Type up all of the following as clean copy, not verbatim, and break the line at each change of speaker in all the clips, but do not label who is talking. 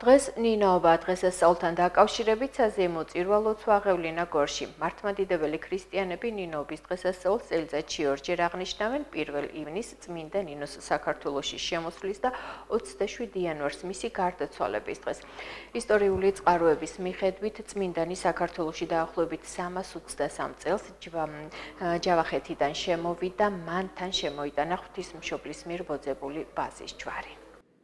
დღეს ნინოობა დღესასწაულთან დაკავშირებით საზეიმო წირვა-ლოცვა აღევლინა გორში. მართლმადიდებელი ქრისტიანები ნინოობის დღესასწაულს წელიწადში ორჯერ აღნიშნავენ 1 ივნისს წმინდა ნინოს საქართველოში შემოსვლის და 27 იანვარს მისი გარდაცვალების დღეს. ისტორიული წყაროების მიხედვით წმინდანი საქართველოში დაახლოებით 323 წელს ჯავახეთიდან შემოვიდა, მან თან შემოიტანა ღვთისმშობლის მიერ ბოძებული ბაზის ჯვარი.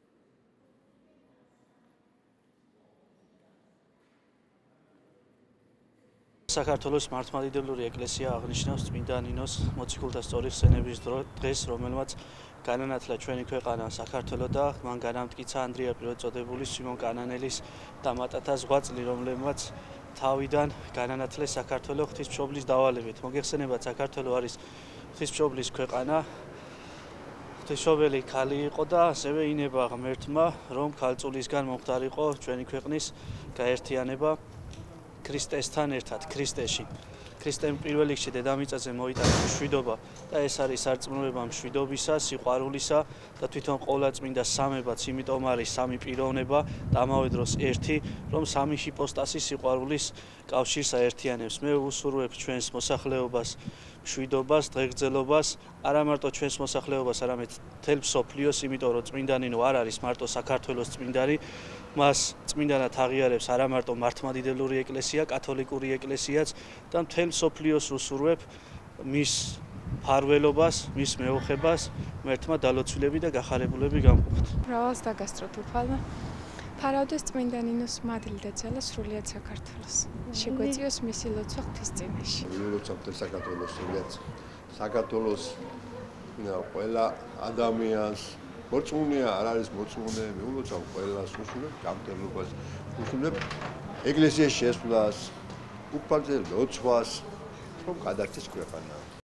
საქართველოს მართლმადიდებლური ეკლესია აღნიშნავს წმინდა ნინოს მოციქულთა სწორი ხსენების დღეს, რომელმაც განანათლა ჩვენი ქვეყანა საქართველო და მან განამტკიცა ანდრია პირველწოდებული სიმონ კანანელის დამატათა ზღვაწლი, რომელმაც თავიდან განანათლეს საქართველო ღვთისმშობლის დავალებით. მოგეხსენებათ, საქართველო არის ღვთისმშობლის ქვეყანა, ღვთისმშობელი ქალი იყო და ასევე ინება ღმერთმა, რომ ქალწულისგან მომხდარიყო ჩვენი ქვეყნის გაერთიანება ქრისტესთან ერთად, ქრისტეში. ქრისტემ პირველ რიგში დედამიწაზე მოიტანა მშვიდობა და ეს არის სარწმუნოება მშვიდობისა, სიყვარულისა და თვითონ ყოვლა წმინდა სამებაც, იმიტომ არის სამი პიროვნება და ამავე დროს ერთი, რომ სამი ჰიპოსტასი სიყვარულის კავშირს აერთიანებს. მე ვუსურვებ ჩვენს მოსახლეობას მშვიდობას, დღეგრძელობას, არა მარტო ჩვენს მოსახლეობას, არამედ მთელ მსოფლიოს, იმიტომ რომ წმინდა ნინო არ არის მარტო საქართველოს წმინდანი, მას წმინდანად აღიარებს არა მარტო მართლმადიდებლური ეკლესია, კათოლიკური ეკლესიაც და მთელ მსოფლიოს ვუსურვებ მის მფარველობას, მის მეუხებას, ღმერთმა დალოცვილები და გახარებულები გამყოფთ.
მრავალს დაგასწროთ უფალმა. ფარავდეს წმინდა ნინოს მადლი და ძალა სრულიად საქართველოს. შეგვეციოს მისი ლოცვა ღვთის წინაშე.
ვილოცავ მთელ საქართველოს სრულიად. საქართველოს ყველა ადამიანს მოწმუნეა, არ არის მოწმუნე, ვილოცავ ყველას, უსურვებ გამტარლობას, უსურვებ ეკლესიაში შესვლას, უფალზე ლოცვას, რომ გადარჩეს ქვეყანა.